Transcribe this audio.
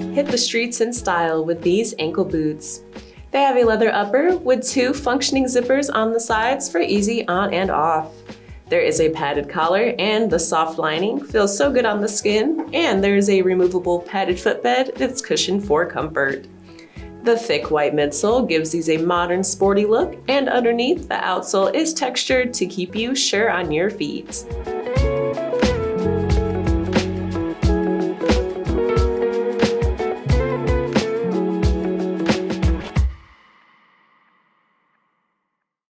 Hit the streets in style with these ankle boots. They have a leather upper with 2 functioning zippers on the sides for easy on and off. There is a padded collar and the soft lining feels so good on the skin, and there is a removable padded footbed that's cushioned for comfort. The thick white midsole gives these a modern sporty look, and underneath the outsole is textured to keep you sure on your feet.